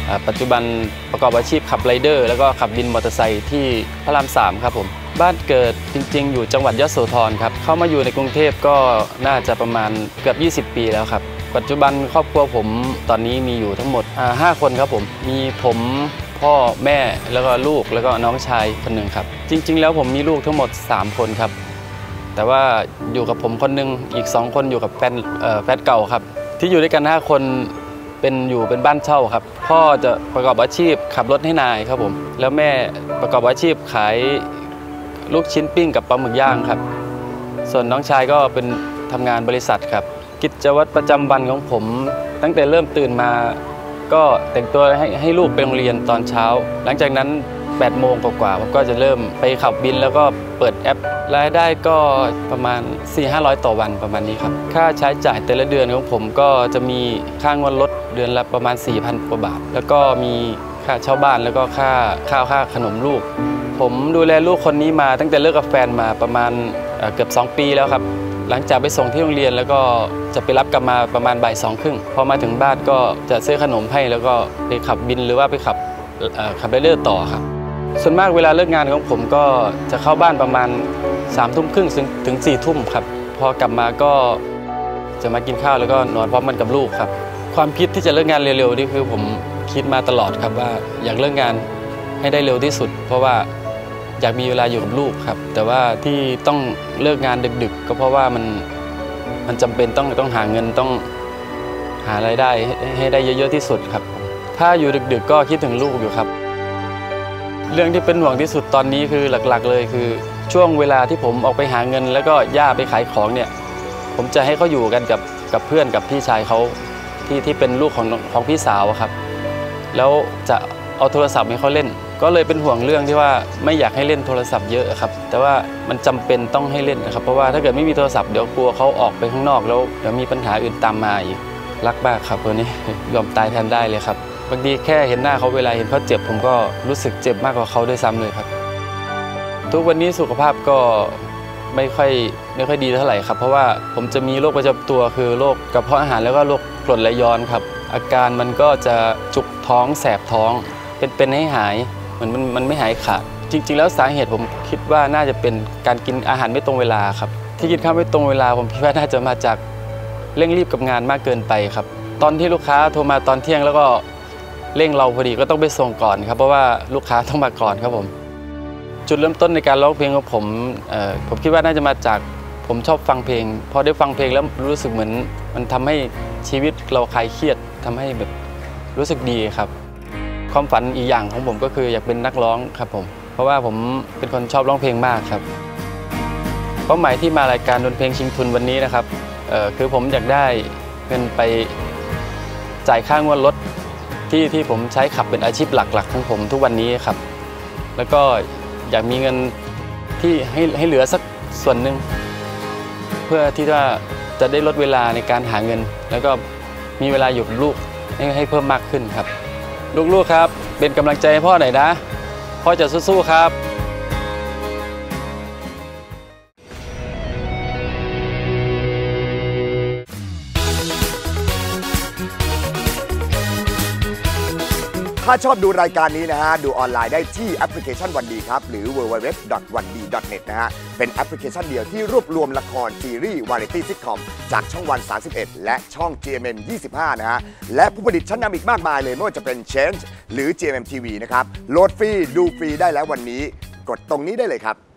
ปัจจุบันประกอบอาชีพขับไรเดอร์แล้วก็ขับวินมอเตอร์ไซค์ที่พระราม3ครับผมบ้านเกิดจริงๆอยู่จังหวัดยโสธรครับเข้ามาอยู่ในกรุงเทพก็น่าจะประมาณเกือบ20 ปีแล้วครับปัจจุบันครอบครัวผมตอนนี้มีอยู่ทั้งหมด5 คนครับผมมีผมพ่อแม่แล้วก็ลูกแล้วก็น้องชายคนหนึ่งครับจริงๆแล้วผมมีลูกทั้งหมด3 คนครับแต่ว่าอยู่กับผมคนหนึ่งอีก2 คนอยู่กับแฟนเก่าครับที่อยู่ด้วยกัน5 คนเป็นบ้านเช่าครับพ่อจะประกอบอาชีพขับรถให้นายครับผมแล้วแม่ประกอบอาชีพขายลูกชิ้นปิ้งกับปลาหมึกย่างครับส่วนน้องชายก็เป็นทำงานบริษัทครับกิจวัตรประจำวันของผมตั้งแต่เริ่มตื่นมาก็แต่งตัวให้ลูกไปโรงเรียนตอนเช้าหลังจากนั้น8 โมงกว่าผมก็จะเริ่มไปขับวินแล้วก็เปิดแอปรายได้ก็ประมาณ 400-500 ต่อวันประมาณนี้ครับค่าใช้จ่ายแต่ละเดือนของผมก็จะมีค่างวดรถเดือนละประมาณ 4,000 กว่าบาทแล้วก็มีค่าเช่าบ้านแล้วก็ค่าข้าวค่าขนมลูกผมดูแลลูกคนนี้มาตั้งแต่เลิกกับแฟนมาประมาณเกือบ2 ปีแล้วครับหลังจากไปส่งที่โรงเรียนแล้วก็จะไปรับกลับมาประมาณบ่าย 2:30พอมาถึงบ้านก็จะซื้อขนมให้แล้วก็ไปขับวินหรือว่าไปขับไรเดอร์ต่อครับส่วนมากเวลาเลิกงานของผมก็จะเข้าบ้านประมาณ3:30ถึง4 ทุ่มครับพอกลับมาก็จะมากินข้าวแล้วก็นอนพร้อมกันกับลูกครับความคิดที่จะเลิกงานเร็วๆนี่คือผมคิดมาตลอดครับว่าอยากเลิกงานให้ได้เร็วที่สุดเพราะว่าอยากมีเวลาอยู่กับลูกครับแต่ว่าที่ต้องเลิกงานดึกๆก็เพราะว่ามันจำเป็นต้องหาเงินต้องหารายได้ให้ได้เยอะๆที่สุดครับถ้าอยู่ดึกๆก็คิดถึงลูกอยู่ครับเรื่องที่เป็นห่วงที่สุดตอนนี้คือหลักๆเลยคือช่วงเวลาที่ผมออกไปหาเงินแล้วก็ย่าไปขายของเนี่ยผมจะให้เขาอยู่กันกับเพื่อนกับพี่ชายเขาที่เป็นลูกของพี่สาวครับแล้วจะเอาโทรศัพท์ให้เขาเล่นก็เลยเป็นห่วงเรื่องที่ว่าไม่อยากให้เล่นโทรศัพท์เยอะครับแต่ว่ามันจำเป็นต้องให้เล่นนะครับเพราะว่าถ้าเกิดไม่มีโทรศัพท์เดี๋ยวกลัวเขาออกไปข้างนอกแล้วเดี๋ยวมีปัญหาอื่นตามมาอีกรักมากครับคนนี้ยอมตายแทนได้เลยครับบางทีแค่เห็นหน้าเขาเวลาเห็นเขาเจ็บผมก็รู้สึกเจ็บมากกว่าเขาด้วยซ้ำเลยครับทุกวันนี้สุขภาพก็ไม่ค่อยดีเท่าไหร่ครับเพราะว่าผมจะมีโรคประจำตัวคือโรคกระเพาะอาหารแล้วก็โรคกรดไหลย้อนครับอาการมันก็จะจุกท้องแสบท้องเป็นให้หายมันไม่หายขาดจริงๆแล้วสาเหตุผมคิดว่าน่าจะเป็นการกินอาหารไม่ตรงเวลาครับที่กินข้าวไม่ตรงเวลาผมคิดว่าน่าจะมาจากเร่งรีบกับงานมากเกินไปครับตอนที่ลูกค้าโทรมาตอนเที่ยงแล้วก็เร่งเราพอดีก็ต้องไปส่งก่อนครับเพราะว่าลูกค้าต้องมาก่อนครับผมจุดเริ่มต้นในการร้องเพลงของผมคิดว่าน่าจะมาจากผมชอบฟังเพลงพอได้ฟังเพลงแล้วรู้สึกเหมือนมันทำให้ชีวิตเราคลายเครียดทำให้แบบรู้สึกดีครับความฝันอีกอย่างของผมก็คืออยากเป็นนักร้องครับผมเพราะว่าผมเป็นคนชอบร้องเพลงมากครับเป้าหมายที่มารายการดนเพลงชิงทุนวันนี้นะครับคือผมอยากได้เงินไปจ่ายค่างวดรถที่ผมใช้ขับเป็นอาชีพหลักๆของผมทุกวันนี้ครับแล้วก็อยากมีเงินที่ให้เหลือสักส่วนหนึ่งเพื่อที่ว่าจะได้ลดเวลาในการหาเงินแล้วก็มีเวลาอยู่กับลูกให้เพิ่มมากขึ้นครับลูกๆครับเป็นกำลังใจให้พ่อหน่อยนะพ่อจะสู้ๆครับถ้าชอบดูรายการนี้นะฮะดูออนไลน์ได้ที่แอปพลิเคชันวันดีครับหรือ www.1d.net นะฮะเป็นแอปพลิเคชันเดียวที่รวบรวมละครซีรีส์วาไรตี้ซิทคอมจากช่องวัน31และช่อง GMM 25นะฮะและผู้ผลิตชั้นนำอีกมากมายเลยไม่ว่าจะเป็น Change หรือ GMM TV นะครับโหลดฟรีดูฟรีได้แล้ววันนี้กดตรงนี้ได้เลยครับ